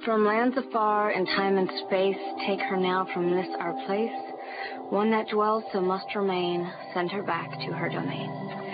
From lands afar in time and space, take her now from this our place. One that dwells so must remain, send her back to her domain.